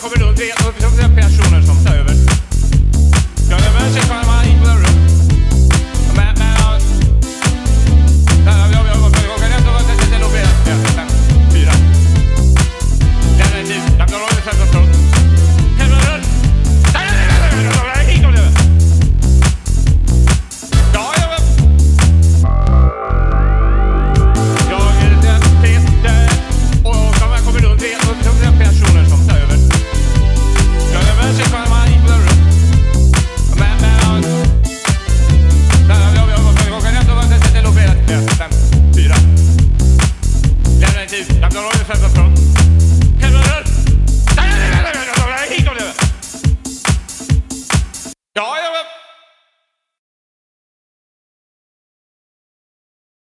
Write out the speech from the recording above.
kommer då tre personer som tar över. Jag är med sig.